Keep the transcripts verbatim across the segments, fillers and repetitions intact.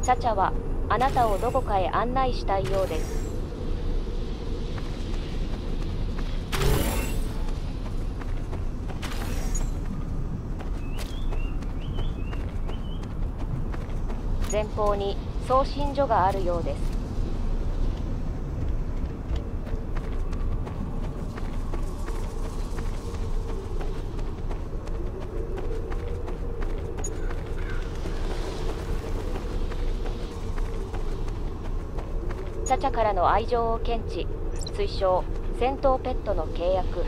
チャチャはあなたをどこかへ案内したいようです。前方に送信所があるようです。チャチャからの愛情を検知。推奨戦闘ペットの契約。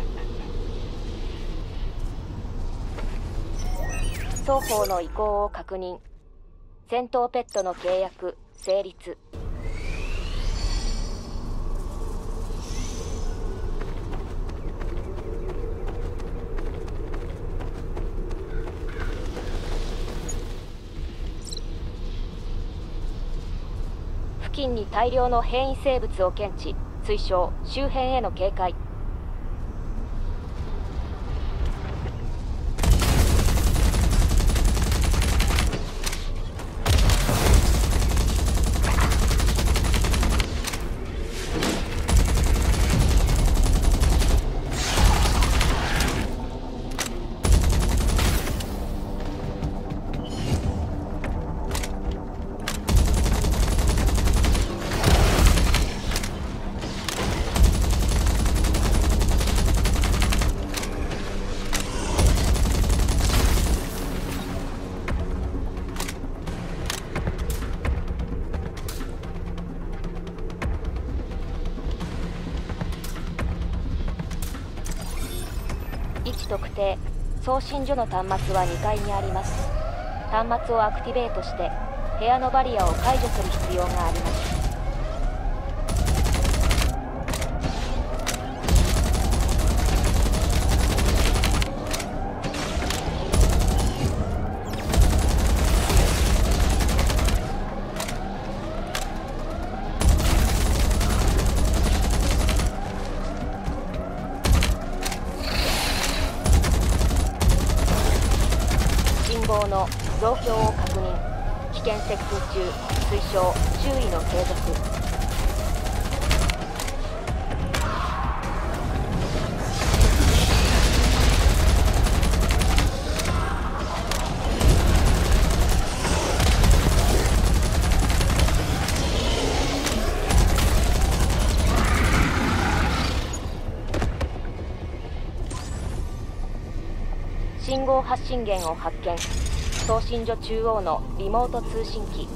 双方の意向を確認。戦闘ペットの契約成立。付近に大量の変異生物を検知。推奨周辺への警戒。位置特定。送信所の端末はにかいにあります。端末をアクティベートして部屋のバリアを解除する必要があります。信号の増強を確認。危険接近中。推奨注意の継続。信号発信源を発見。送信所中央のリモート通信機。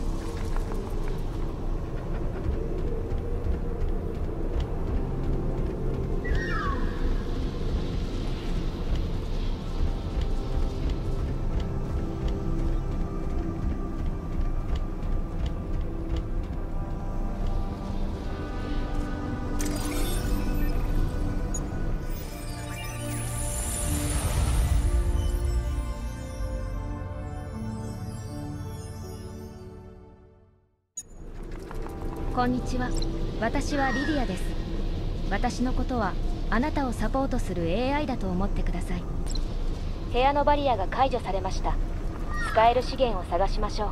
こんにちは。私はリディアです。私のことはあなたをサポートする エーアイ だと思ってください。 部屋のバリアが解除されました。使える資源を探しましょう。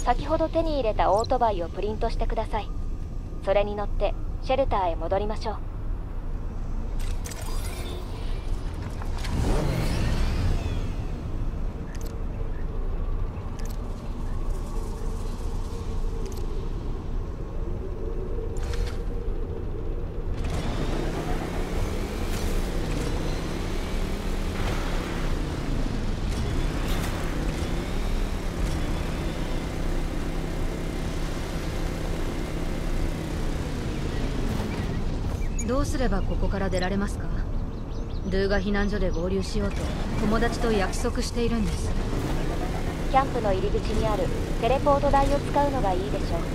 先ほど手に入れたオートバイをプリントしてください。それに乗ってシェルターへ戻りましょう。 どうすればここから出られますか？ドゥが避難所で合流しようと友達と約束しているんです。 キャンプの入り口にあるテレポート台を使うのがいいでしょう。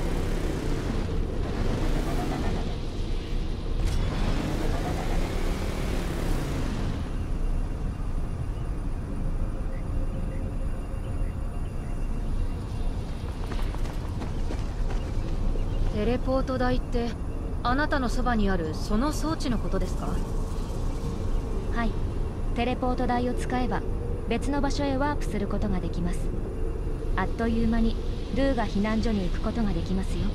テレポート台ってあなたのそばにあるその装置のことですか？はい、テレポート台を使えば別の場所へワープすることができます。あっという間にドゥが避難所に行くことができますよ。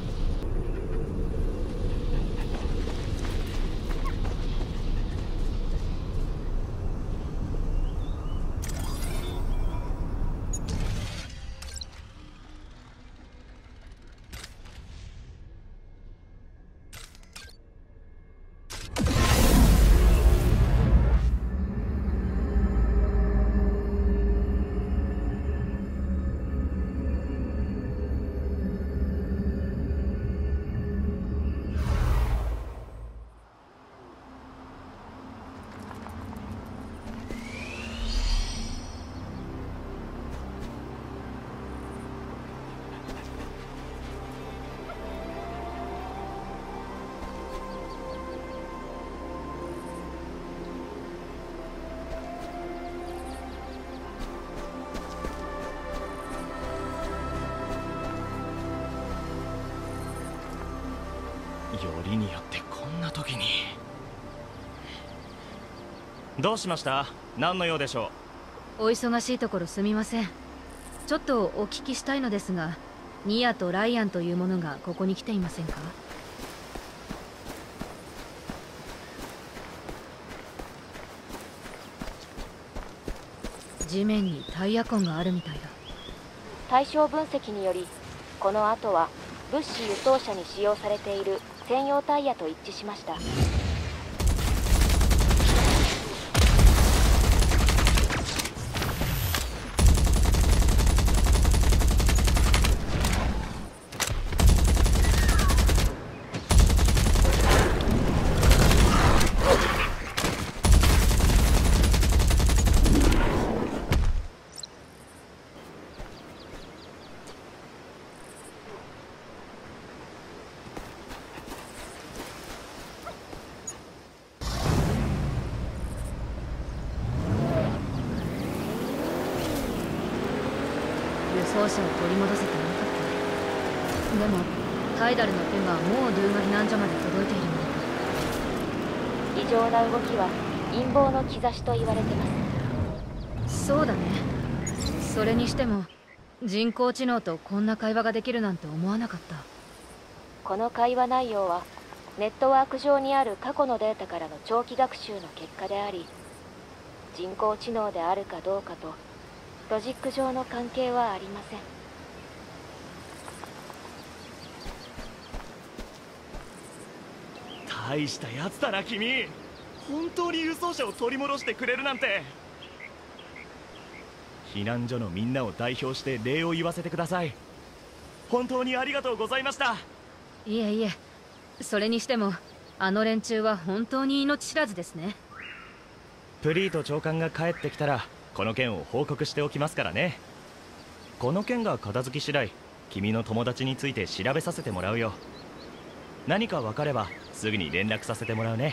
よりによってこんな時に。どうしました？何の用でしょう。お忙しいところすみません。ちょっとお聞きしたいのですが、ニアとライアンというものがここに来ていませんか？地面にタイヤ痕があるみたいだ。 対象分析によりこの跡は物資輸送車に使用されている専用タイヤと一致しました。 輸送車を取り戻せてなかった。でもタイダルの手がもうドゥが避難所まで届いているのか。 異常な動きは陰謀の兆しと言われてます。 そうだね。それにしても人工知能とこんな会話ができるなんて思わなかった。 この会話内容はネットワーク上にある過去のデータからの長期学習の結果であり、人工知能であるかどうかとロジック上の関係はありません。 大したやつだな君。本当に輸送車を取り戻してくれるなんて。避難所のみんなを代表して礼を言わせてください。本当にありがとうございました。 いえいえ、それにしてもあの連中は本当に命知らずですね。 プリート長官が帰ってきたらこの件を報告しておきますからね。この件が片付き次第君の友達について調べさせてもらうよ。何か分かればすぐに連絡させてもらうね。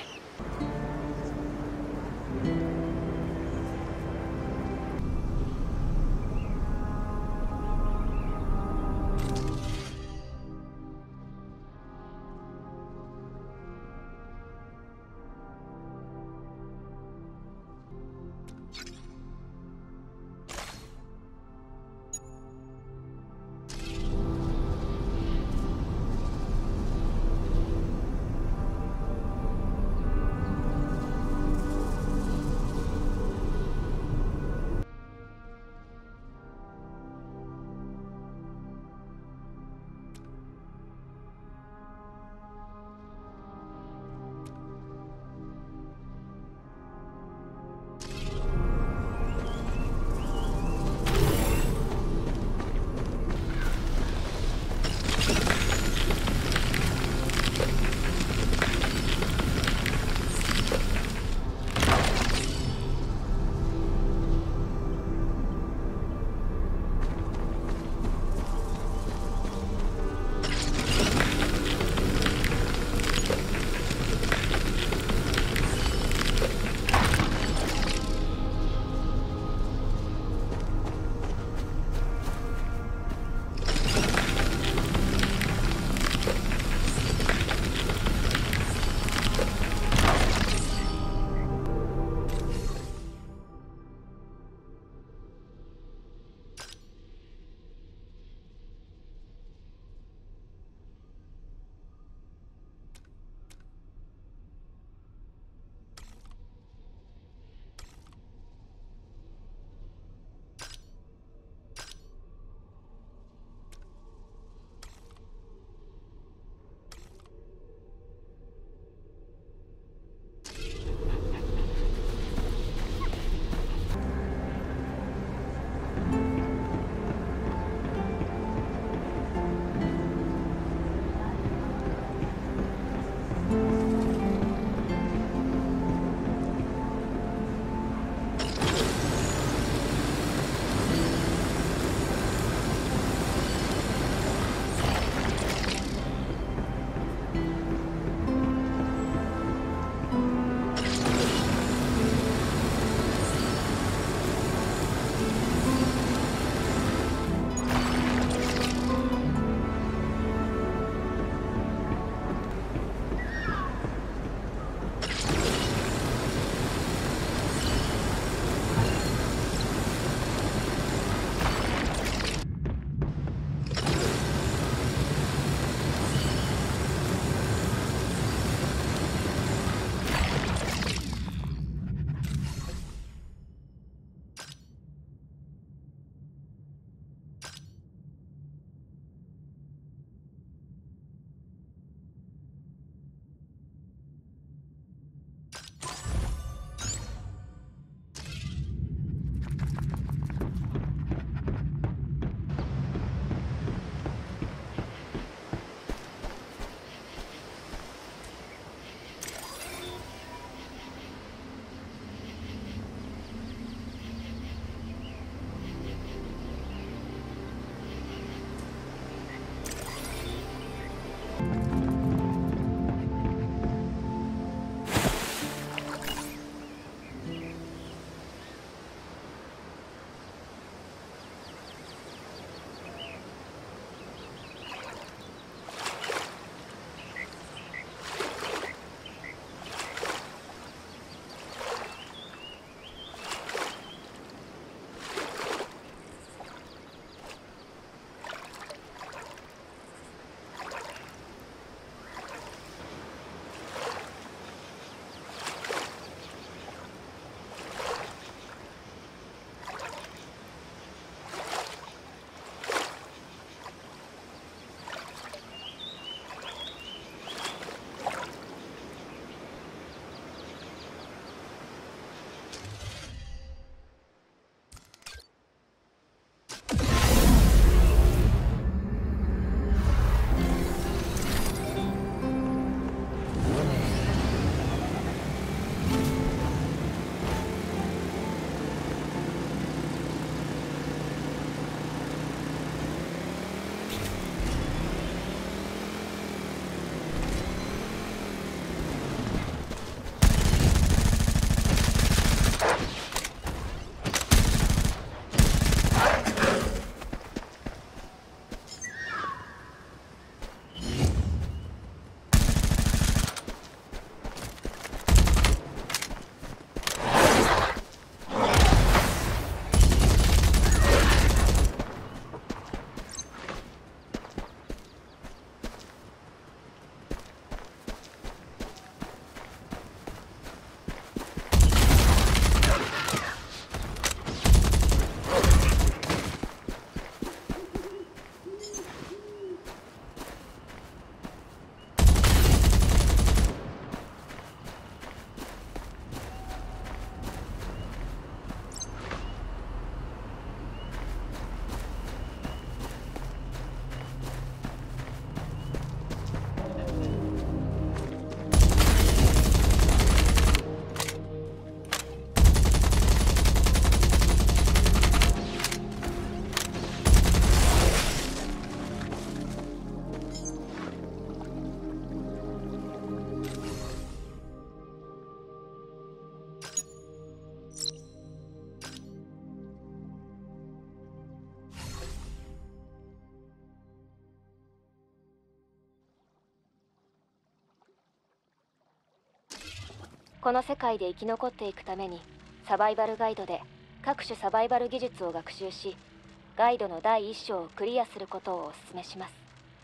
この世界で生き残っていくためにサバイバルガイドで各種サバイバル技術を学習し、ガイドの第一章をクリアすることをお勧めします。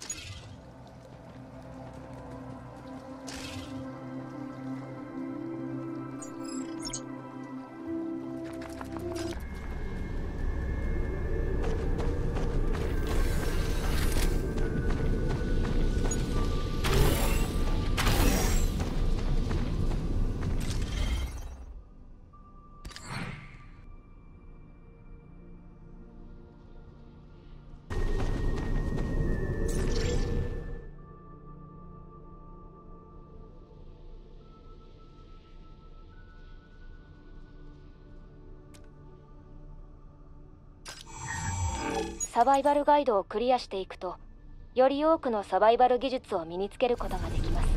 サバイバルガイドをクリアしていくと、より多くのサバイバル技術を身につけることができます。